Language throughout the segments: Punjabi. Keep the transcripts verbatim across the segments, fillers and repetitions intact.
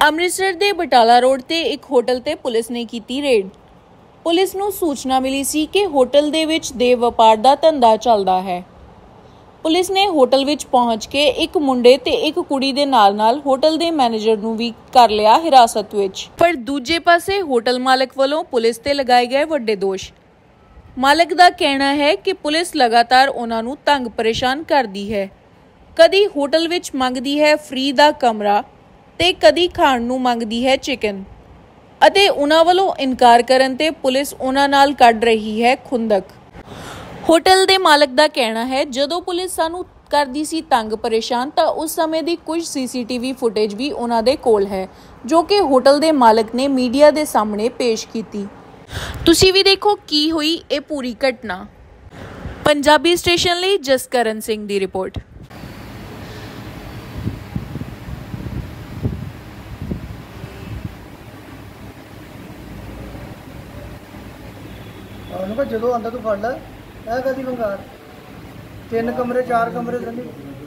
ਅੰਮ੍ਰਿਤਸਰ ਦੇ ਬਟਾਲਾ ਰੋਡ ਤੇ ਇੱਕ ਹੋਟਲ ਤੇ ਪੁਲਿਸ ਨੇ ਕੀਤੀ ਰੇਡ। ਪੁਲਿਸ ਨੂੰ ਸੂਚਨਾ ਮਿਲੀ ਸੀ ਕਿ ਹੋਟਲ ਦੇ ਵਿੱਚ ਦੇਹ ਵਪਾਰ ਦਾ ਧੰਦਾ ਚੱਲਦਾ ਹੈ। ਪੁਲਿਸ ਨੇ ਹੋਟਲ ਵਿੱਚ ਪਹੁੰਚ ਕੇ ਇੱਕ ਮੁੰਡੇ ਤੇ ਇੱਕ ਕੁੜੀ ਦੇ ਨਾਲ-ਨਾਲ ਹੋਟਲ ਦੇ ਮੈਨੇਜਰ ਨੂੰ ਵੀ ਕਰ ਲਿਆ ਹਿਰਾਸਤ ਵਿੱਚ। ਪਰ ਦੂਜੇ ਪਾਸੇ ਹੋਟਲ ਮਾਲਕ ਵੱਲੋਂ ਪੁਲਿਸ ਤੇ ਲਗਾਏ ਗਏ ਵੱਡੇ ਦੋਸ਼। ਮਾਲਕ ਦਾ ਕਹਿਣਾ ਹੈ ਕਿ ਪੁਲਿਸ ਲਗਾਤਾਰ ਉਹਨਾਂ ਨੂੰ ਤੰਗ ਪਰੇਸ਼ਾਨ ਕਰਦੀ ਹੈ। ਕਦੀ ਹੋਟਲ ਵਿੱਚ ਮੰਗਦੀ ਹੈ ਫ੍ਰੀ ਦਾ ਕਮਰਾ ਤੇ ਕਦੀ ਖਾਣ ਨੂੰ ਮੰਗਦੀ ਹੈ ਚਿਕਨ ਅਤੇ ਉਹਨਾਂ ਵੱਲੋਂ ਇਨਕਾਰ ਕਰਨ ਤੇ ਪੁਲਿਸ ਉਹਨਾਂ ਨਾਲ ਕੱਢ ਰਹੀ ਹੈ ਖੁੰਦਕ। ਹੋਟਲ ਦੇ ਮਾਲਕ ਦਾ ਕਹਿਣਾ ਹੈ ਜਦੋਂ ਪੁਲਿਸ ਸਾਨੂੰ ਕਰਦੀ ਸੀ ਤੰਗ ਪਰੇਸ਼ਾਨ ਤਾਂ ਉਸ ਸਮੇਂ ਦੀ ਕੁਝ ਸੀਸੀਟੀਵੀ ਫੁਟੇਜ ਵੀ ਉਹਨਾਂ ਦੇ ਕੋਲ ਹੈ ਜੋ ਕਿ ਹੋਟਲ ਦੇ ਮਾਲਕ ਨੇ ਮੀਡੀਆ ਦੇ ਸਾਹਮਣੇ ਪੇਸ਼ ਕੀਤੀ। ਤੁਸੀਂ ਵੀ ਦੇਖੋ ਕੀ ਹੋਈ ਇਹ ਪੂਰੀ ਘਟਨਾ। ਪੰਜਾਬੀ ਸਟੇਸ਼ਨ ਲਈ ਜਸਕਰਨ ਸਿੰਘ ਦੀ ਰਿਪੋਰਟ। ਉਹਨੂੰ ਜਦੋਂ ਆਂਦਾ ਤੂੰ ਫੜ ਲੈ ਇਹ ਕਦੀ ਵੰਗਾਰ ਤਿੰਨ ਕਮਰੇ ਚਾਰ ਕਮਰੇ ਸੰਨੀ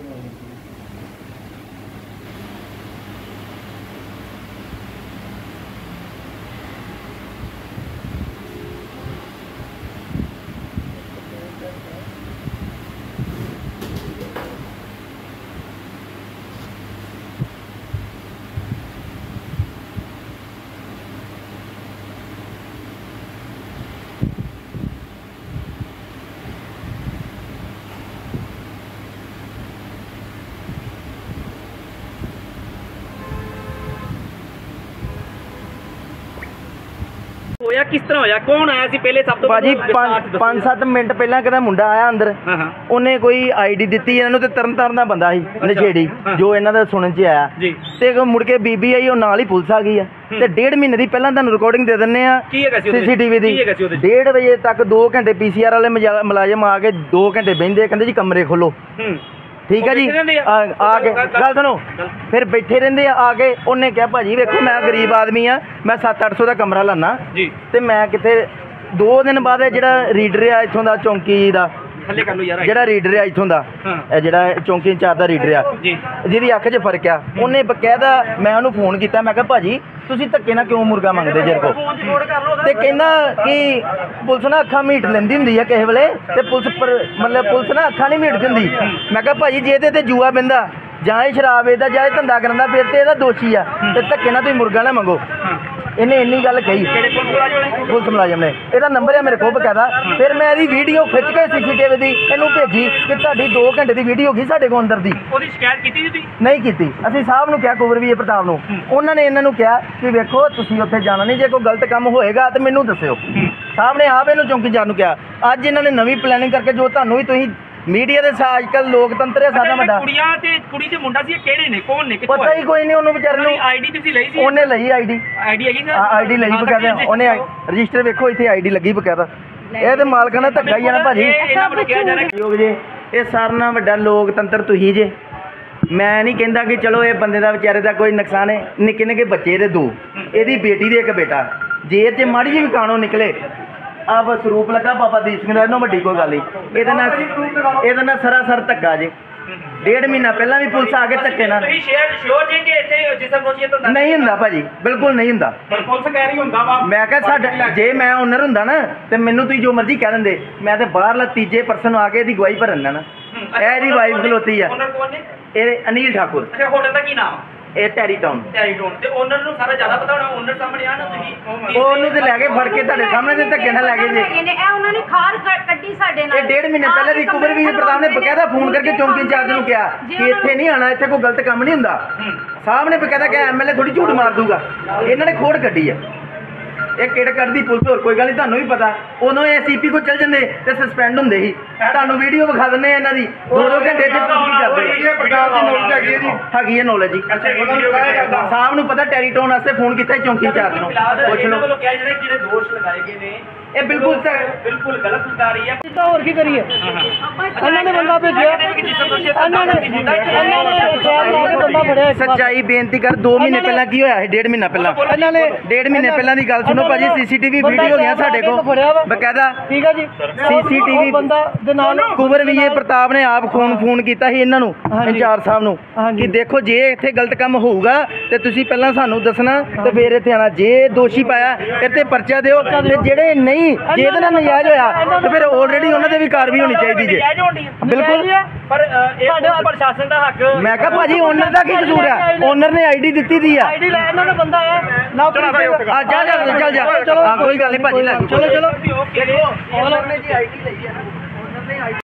ਹੋਇਆ ਕਿਸ ਤਰ੍ਹਾਂ ਹੋਇਆ? ਕੌਣ ਆਇਆ ਸੀ ਪਹਿਲੇ? ਸਭ ਤੋਂ ਭਾਜੀ ਪੰਜ ਸੱਤ ਮਿੰਟ ਪਹਿਲਾਂ ਕਹਿੰਦਾ ਮੁੰਡਾ ਆਇਆ ਅੰਦਰ, ਉਹਨੇ ਕੋਈ ਆਈਡੀ ਦਿੱਤੀ ਇਹਨਾਂ ਨੂੰ ਤੇ ਤਰਨ ਤਾਰਨ ਦਾ ਬੰਦਾ ਸੀ ਨਸ਼ੇੜੀ ਜੋ ਇਹਨਾਂ ਦਾ ਸੁਣਨ ਚ ਆਇਆ ਤੇ ਮੁੜ ਕੇ ਬੀਬੀ ਆਈ ਉਹ ਨਾਲ ਹੀ ਪੁਲਿਸ ਆ ਗਈ ਆ ਤੇ ਡੇਢ ਮਹੀਨੇ ਦੀ ਪਹਿਲਾਂ ਤੁਹਾਨੂੰ ਰਿਕਾਰਡਿੰਗ ਦੇ ਦਿੰਨੇ ਆ ਸੀਸੀਟੀਵੀ ਦੀ। ਡੇਢ ਵਜੇ ਤੱਕ ਦੋ ਘੰਟੇ ਪੀਸੀਆਰ ਵਾਲੇ ਮੁਲਾਜ਼ਮ ਆ ਕੇ ਦੋ ਘੰਟੇ ਬਹਿੰਦੇ ਕਹਿੰਦੇ ਜੀ ਕਮਰੇ ਖੋਲੋ। ਠੀਕ ਹੈ ਜੀ, ਆ ਕੇ ਗੱਲ ਸੁਣੋ ਫਿਰ ਬੈਠੇ ਰਹਿੰਦੇ ਆ। ਆ ਕੇ ਉਹਨੇ ਕਿਹਾ ਭਾਜੀ ਵੇਖੋ ਮੈਂ ਗਰੀਬ ਆਦਮੀ ਆ, ਮੈਂ ਸੱਤ ਅੱਠ ਸੌ ਦਾ ਕਮਰਾ ਲਾਨਾ ਤੇ ਮੈਂ ਕਿਤੇ ਦੋ ਦਿਨ ਬਾਅਦ ਜਿਹੜਾ ਰੀਡਰ ਆ ਇੱਥੋਂ ਦਾ ਚੌਂਕੀ ਦਾ ਜਿਹੜਾ ਰੀਡਰ ਆ ਇੱਥੋਂ ਦਾ ਜਿਹੜਾ ਚੌਂਕੀ ਇੰਚਾਰਜ ਦਾ ਰੀਡਰ ਆ ਜਿਹਦੀ ਅੱਖ 'ਚ ਫਰਕ ਆ, ਉਹਨੇ ਬਕਾਇਦਾ ਮੈਂ ਉਹਨੂੰ ਫੋਨ ਕੀਤਾ। ਮੈਂ ਕਿਹਾ ਭਾਜੀ ਤੁਸੀਂ ਧੱਕੇ ਨਾਲ ਕਿਉਂ ਮੁਰਗਾ ਮੰਗਦੇ ਜੇ ਕੋ? ਤੇ ਕਹਿੰਦਾ ਕਿ ਪੁਲਿਸ ਨਾ ਅੱਖਾਂ ਮੀਟ ਲੈਂਦੀ ਹੁੰਦੀ ਆ ਕਿਸੇ ਵੇਲੇ ਤੇ ਪੁਲਿਸ ਪਰ ਮਤਲਬ ਪੁਲਿਸ ਨਾ ਅੱਖਾਂ ਨਹੀਂ ਮੀਟਦੀ ਹੁੰਦੀ। ਮੈਂ ਕਿਹਾ ਭਾਜੀ ਜੇ ਇਹਦੇ ਤੇ ਜੂਆ ਪੈਂਦਾ ਜਾਂ ਇਹ ਸ਼ਰਾਬ ਵੇਚਦਾ ਜਾਂ ਇਹ ਧੰਦਾ ਕਰਨ ਦਾ ਫਿਰ ਤੇ ਇਹਦਾ ਦੋਸ਼ੀ ਆ ਤੇ ਧੱਕੇ ਨਾਲ ਤੁਸੀਂ ਮੁਰਗਾ ਨਾ ਮੰਗੋ। ਇਹਨੇ ਇੰਨੀ ਗੱਲ ਕਹੀ ਪੁਲਿਸ ਮੁਲਾਜ਼ਮ ਨੇ। ਇਹਦਾ ਨੰਬਰ ਹੈ ਮੇਰੇ ਕੋਲ ਬਕਾਇਦਾ। ਫਿਰ ਮੈਂ ਇਹਦੀ ਵੀਡੀਓ ਖਿੱਚ ਕੇ ਸੀਸੀਟੀਵੀ ਦੀ ਇਹਨੂੰ ਭੇਜੀ ਕਿ ਤੁਹਾਡੀ ਦੋ ਘੰਟੇ ਦੀ ਵੀਡੀਓ ਗਈ ਸਾਡੇ ਕੋਲ ਅੰਦਰ ਦੀ। ਉਹਦੀ ਸ਼ਿਕਾਇਤ ਕੀਤੀ ਤੁਸੀਂ? ਨਹੀਂ ਕੀਤੀ। ਅਸੀਂ ਸਾਹਿਬ ਨੂੰ ਕਿਹਾ ਕੁਵਰ ਵੀ ਪ੍ਰਤਾਪ ਨੂੰ, ਉਹਨਾਂ ਨੇ ਇਹਨਾਂ ਨੂੰ ਕਿਹਾ ਕਿ ਵੇਖੋ ਤੁਸੀਂ ਉੱਥੇ ਜਾਣਾ ਨਹੀਂ, ਜੇ ਕੋਈ ਗਲਤ ਕੰਮ ਹੋਏਗਾ ਤਾਂ ਮੈਨੂੰ ਦੱਸਿਓ। ਸਾਹਿਬ ਨੇ ਆਪ ਇਹਨੂੰ ਚੌਂਕੀਦਾਰ ਨੂੰ ਕਿਹਾ। ਅੱਜ ਇਹਨਾਂ ਨੇ ਨਵੀਂ ਪਲੈਨਿੰਗ ਕਰਕੇ ਜੋ ਤੁਹਾਨੂੰ ਵੀ ਤੁਸੀਂ ਮੀਡੀਆ ਦੇ ਸਾਹ ਅੱਜ ਕੱਲ੍ਹ ਲੋਕਤੰਤਰ ਹੈ ਸਾਡਾ ਵੱਡਾ। ਕੁੜੀਆਂ ਤੇ ਕੁੜੀ ਤੇ ਮੁੰਡਾ ਸੀ ਕਿਹੜੇ ਨੇ, ਕੌਣ ਨੇ, ਪਤਾ ਹੀ ਕੋਈ ਨਹੀਂ ਉਹਨੂੰ ਵਿਚਾਰੇ ਨੂੰ। ਆਈਡੀ ਤੁਸੀਂ ਲਈ ਸੀ? ਉਹਨੇ ਲਈ ਆਈਡੀ। ਆਈਡੀ ਹੈਗੀ ਸਰ? ਆਈਡੀ ਲਈ ਬਕਾਇਦਾ ਉਹਨੇ ਰਜਿਸਟਰ ਵੇਖੋ ਇੱਥੇ ਆਈਡੀ ਲੱਗੀ ਬਕਾਇਦਾ। ਇਹ ਤੇ ਮਾਲਕਾਂ ਨਾਲ ਧੱਕਾ ਹੀ ਆ ਨਾ ਭਾਜੀ। ਇਹ ਸਾਰਿਆਂ ਨਾਲ ਵੱਡਾ ਲੋਕਤੰਤਰ ਤੁਸੀਂ ਜੇ। ਮੈਂ ਨਹੀਂ ਕਹਿੰਦਾ ਕਿ ਚਲੋ ਇਹ ਬੰਦੇ ਦਾ ਵਿਚਾਰੇ ਦਾ ਕੋਈ ਨੁਕਸਾਨ ਹੈ। ਨਿੱਕੇ ਨਿੱਕੇ ਬੱਚੇ ਇਹਦੇ ਦੋ, ਇਹਦੀ ਬੇਟੀ ਦੇ ਇੱਕ ਬੇਟਾ, ਜੇਲ੍ਹ 'ਚ ਮਾੜੀ ਜਿਹੀ ਵੀ ਕਾਣੋ ਨਿਕਲੇ ਆ ਬਸ ਸਰੂਪ ਲੱਗਾ ਬਾਬਾ ਦੀਪ ਸਿੰਘ ਦਾ। ਇਹਨੂੰ ਵੱਡੀ ਕੋਈ ਗੱਲ ਨਹੀਂ। ਇਹਦੇ ਨਾਲ ਇਹਦੇ ਨਾਲ ਸਰਾਸਰ ਧੱਕਾ ਜੇ। ਡੇਢ ਮਹੀਨਾ ਪਹਿਲਾਂ ਵੀ ਪੁਲਿਸ ਆ ਕੇ ਧੱਕੇ ਨਾਲ ਨਹੀਂ ਹੁੰਦਾ ਭਾਜੀ, ਬਿਲਕੁਲ ਨਹੀਂ ਹੁੰਦਾ। ਮੈਂ ਕਿਹਾ ਸਾਡਾ ਜੇ ਮੈਂ ਓਨਰ ਹੁੰਦਾ ਨਾ ਤੇ ਮੈਨੂੰ ਤੁਸੀਂ ਜੋ ਮਰਜ਼ੀ ਕਹਿ ਦਿੰਦੇ, ਮੈਂ ਤੇ ਬਾਹਰਲਾ ਤੀਜੇ ਪਰਸਨ ਆ ਕੇ ਇਹਦੀ ਗਵਾਹੀ ਭਰਨ ਲੈਣਾ। ਇਹ ਇਹਦੀ ਵਾਈਫ ਖਲੋਤੀ ਆ, ਇਹ ਅਨੀਲ ਠਾਕੁਰ। ਹੋਟਲ ਦਾ ਕੀ ਨਾਮ? ਇਹ ਟੈਰੀ ਟਾਊਨ। ਟੈਰੀ ਟਾਊਨ ਤੇ ਓਨਰ ਨੂੰ ਸਾਰਾ ਜ਼ਿਆਦਾ ਪਤਾ ਹੋਣਾ। ਓਨਰ ਸਾਹਮਣੇ ਆ ਨਾ ਤੁਸੀਂ, ਉਹਨੂੰ ਤੇ ਲੈ ਕੇ ਫੜ ਕੇ ਤੁਹਾਡੇ ਸਾਹਮਣੇ ਤੇ ਧੱਕੇ ਨਾਲ ਲੈ ਗਏ ਜੇ। ਇਹ ਉਹਨਾਂ ਨੇ ਖਾਰ ਕੱਢੀ ਸਾਡੇ ਨਾਲ। ਇਹ ਡੇਢ ਮਹੀਨੇ ਪਹਿਲੇ ਦੀ ਕੁਵਰ ਵੀ ਪ੍ਰਤਾਪ ਨੇ ਬਕਾਇਦਾ ਫੋਨ ਕਰਕੇ ਚੌਂਕੀ ਇੰਚਾਰਜ ਨੂੰ ਕਿਹਾ ਕਿ ਇੱਥੇ ਨਹੀਂ ਆਣਾ, ਇੱਥੇ ਕੋਈ ਗਲਤ ਕੰਮ ਨਹੀਂ ਹੁੰਦਾ। ਸਾਹਿਬ ਨੇ ਬਕਾਇਦਾ ਕਿਹਾ ਐਮਐਲਏ ਥੋੜੀ ਝੂਠ ਮਾਰ ਦੂਗਾ। ਇਹਨਾਂ ਨੇ ਖੋੜ ਕੱਢੀ ਆ। ਇਹ ਕਿਹੜ ਕੱਢਦੀ ਪੁਲਿਸ, ਹੋਰ ਕੋਈ ਗੱਲ ਨਹੀਂ। ਤੁਹਾਨੂੰ ਵੀ ਪਤਾ ਉਦੋਂ ਇਹ ਸੀਪੀ ਕੋਲ ਚੱਲ ਜਾਂਦੇ ਤੇ ਸਸਪੈਂਡ ਹੁੰਦੇ ਸੀ। ਤੁਹਾਨੂੰ ਵੀਡੀਓ ਵਿਖਾ ਦਿੰਦੇ ਇਹਨਾਂ ਦੀ ਦੋ ਦੋ ਘੰਟੇ ਚ ਕੀ ਕਰਦੇ ਹੈਗੀ ਹੈ ਨੌਲੇਜ ਜੀ। ਸਾਹਿਬ ਨੂੰ ਪਤਾ ਟੈਰੀ ਟਾਊਨ ਵਾਸਤੇ ਫੋਨ ਕੀਤਾ ਚੌਂਕੀ ਇੰਚਾਰਜ ਨੂੰ, ਪੁੱਛ ਲਓ। ਜਿਹੜੇ ਦੋਸ਼ ਲਗਾਏ ਗਏ ਨੇ ਇਹ ਬਿਲਕੁਲ ਬਿਲਕੁਲ ਗਲਤ ਹੁੰਦਾ ਰਹੀ ਹੈ। ਹੋਰ ਕੀ ਕਰੀਏ? ਇਹਨਾਂ ਨੇ ਬੰਦਾ ਭੇਜਿਆ, ਇਹਨਾਂ ਨੇ ਬੰਦਾ ਫੜਿਆ। ਸੱਚਾਈ ਬੇਨਤੀ ਕਰ। ਦੋ ਮਹੀਨੇ ਪਹਿਲਾਂ ਕੀ ਹੋਇਆ ਸੀ? ਡੇਢ ਮਹੀਨਾ ਪਹਿਲਾਂ ਇਹਨਾਂ ਨੇ ਡੇਢ ਮਹੀਨੇ ਪਹਿਲਾਂ ਦੀ ਗੱਲ ਸੁਣੋ। ਭਾਜੀ ਸੀਸੀਟੀਵੀ ਵੀਡੀਓ ਗਿਆ ਸਾਡੇ ਕੋਲ ਬਕਾਇਦਾ ਠੀਕ ਹੈ ਜੀ ਸੀਸੀਟੀਵੀ ਬੰਦਾ ਦੇ ਨਾਲ ਕੁਬਰ ਵਿਜੇ ਪ੍ਰਤਾਪ ਨੇ ਆਪ ਫੋਨ ਫੋਨ ਕੀਤਾ ਸੀ ਇਹਨਾਂ ਨੂੰ ਇੰਚਾਰਜ ਸਾਹਿਬ ਨੂੰ ਕਿ ਦੇਖੋ ਜੇ ਇੱਥੇ ਗਲਤ ਕੰਮ ਹੋਊਗਾ ਤੇ ਤੁਸੀਂ ਪਹਿਲਾਂ ਸਾਨੂੰ ਦੱਸਣਾ ਤੇ ਫਿਰ ਇੱਥੇ ਆਣਾ ਜੇ ਦੋਸ਼ੀ ਪਾਇਆ ਇੱਥੇ ਪਰਚਾ ਦਿਓ ਤੇ ਜਿਹੜੇ ਨਹੀਂ ਜੇ ਇਹਦੇ ਨਾਲ ਨਜਾਇਜ਼ ਹੋਇਆ ਤੇ ਫਿਰ ਆਲਰੇਡੀ ਉਹਨਾਂ ਤੇ ਵੀ ਕਾਰਵਾਈ ਹੋਣੀ ਚਾਹੀਦੀ ਜੇ ਬਿਲਕੁਲ ਪਰ ਇਹ ਪ੍ਰਸ਼ਾਸਨ ਦਾ ਹੱਕ ਮੈਂ ਕਿਹਾ ਭਾਜੀ ਓਨਰ ਦਾ ਕੀ ਕਸੂਰ ਹੈ ਓਨਰ ਨੇ ਆਈਡੀ ਦਿੱਤੀ ਦੀ ਆ ਆਈਡੀ ਲੈ ਇਹਨਾਂ ਦਾ ਬੰਦਾ ਹੈ ਨਾ ਆ ਜਾ ਜਾ ਚੱਲ ਜਾ ਹਾਂ ਕੋਈ ਗੱਲ ਨਹੀਂ ਭਾਜੀ ਲੈ ਚਲੋ ਚਲੋ ਓਨਰ ਨੇ ਜੀ ਆਈਡੀ ਲਈ ਹੈ ਨਾ ਓਨਰ ਨੇ